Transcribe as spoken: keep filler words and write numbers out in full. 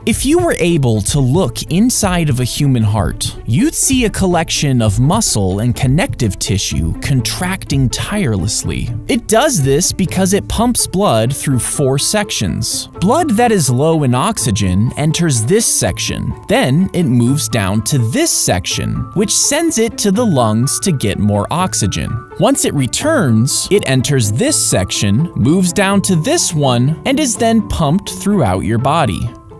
If you were able to look inside of a human heart, you'd see a collection of muscle and connective tissue contracting tirelessly. It does this because it pumps blood through four sections. Blood that is low in oxygen enters this section. Then it moves down to this section, which sends it to the lungs to get more oxygen. Once it returns, it enters this section, moves down to this one, and is then pumped throughout your body.